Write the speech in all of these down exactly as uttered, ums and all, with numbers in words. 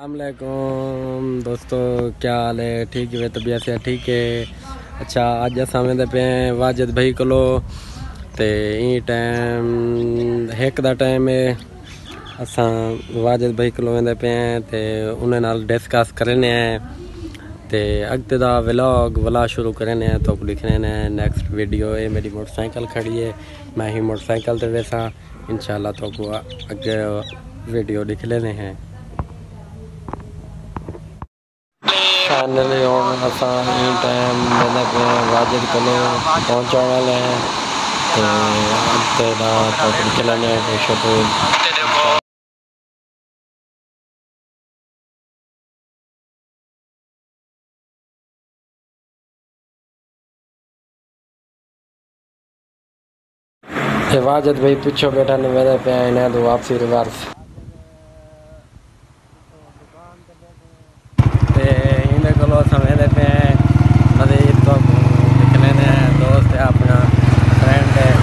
अस्सलामुअलैकुम दोस्तों, क्या हाल है? ठीक है, तबीयत से ठीक है। अच्छा, अज अस वेंदे पे वाजिद भाई कोलो ते ई टाइम एक दा टाइम है। असां वाजिद भाई कोलो वेंदे पे ते उन्हें नाल डिस्कस करने ते अगते दा व्लॉग वाला शुरू करने तो दिखने ने नेक्स्ट वीडियो है। मेरी मोटरसाइकिल खड़ी है, मैं ही मोटरसाइकिल ते वैसा इंशाल्लाह तो को अगे वीडियो दिख लेने हैं। फाइनली हम असां ई टाइम वेंदे पे वाजिद कोलो पहुंचण वाले हैं ते अगते दा तो दिख लेने शुरू। वाजिद भाई पीछे बैठा ने मेरे पे आए तो वापसी रिवर्स ते इन्हें को मेरे पे मजीद तो निकले ने दोस्त है अपना फ्रेंड है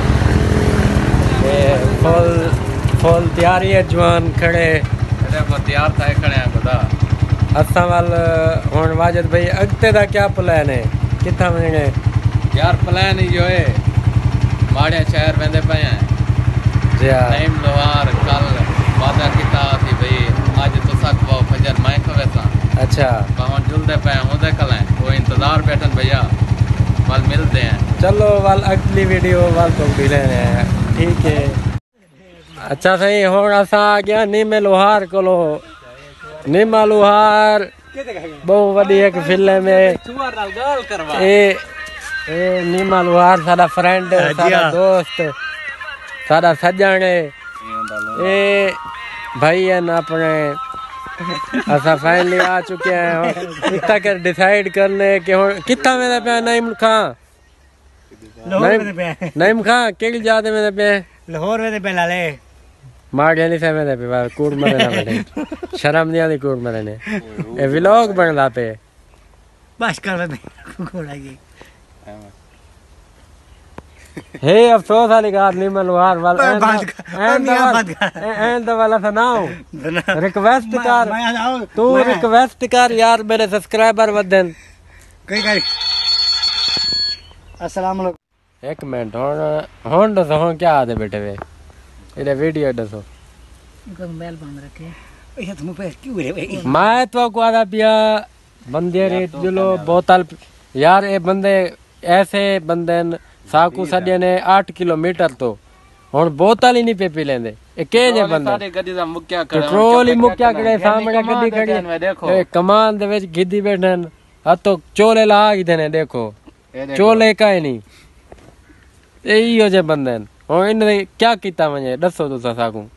फुल फुल तैयारी है जवान खड़े तैयार था खड़े हैं बता असा वाल हुन वाजिद भाई अगते दा क्या प्लान है कितना मिलने यार प्लान ही जो है माड़िया शहर वेंदे पे हैं जी टाइम लोहार कल वादा किता थी भाई आज तो सक वो फजर मैं खवे सा अच्छा पवन जुलदे पे होंदे कल वो इंतजार बैठन भैया वाल मिलते हैं। चलो वाल अगली वीडियो वाल तो मिले हैं ठीक है। अच्छा सही हुन असा आ गया नीमे लोहार कोलो नीमा लोहार बहुत वडी एक फिल्म है ए ए नीमा लोहार साडा फ्रेंड साडा दोस्त साडा सज्जन है ए भाई है ना अपने असा फाइनली आ चुके हैं इतना कर डिसाइड करने के कितना मेरे पे नईम खां नईम खां केड़ी जाते मेरे पे लाहौर में पे लाले मार नहीं से मेरे पे कूड़ मरे ना बैठे शर्म नहीं आती कूड़ मरे ने ए व्लॉग बनला पे बस कर में कोड़ागी हे अफसोस वाली बात नहीं मलवार वाला एंड वाला था ना रिक्वेस्ट कर तू रिक्वेस्ट कर यार मेरे सब्सक्राइबर वधन कई कई अस्सलाम वालेकुम एक मिनट हुन हुन दसो हुन क्या आदे बेटे वे इधर वीडियो दसो इनको मोबाइल बंद रखे ये तुम पे क्यों रे मैं तो को आदा पिया बंदे रे जुलो बोतल यार ए बंदे ऐसे बंदे साकू सजे ने आठ किलोमीटर तो हुन बोतल ही नहीं पे पी लेंदे ए के जे बंदे सारे गड्डी दा मुक्या खड़े पेट्रोल ही मुक्या खड़े सामने गड्डी खड़ी देखो ए कमान दे विच गिद्दी बैठन हतो चोले ला ही देने देखो चोले काई नहीं ए ही हो जे बंदे हुन इन क्या कीता वने दसो तुसा साकू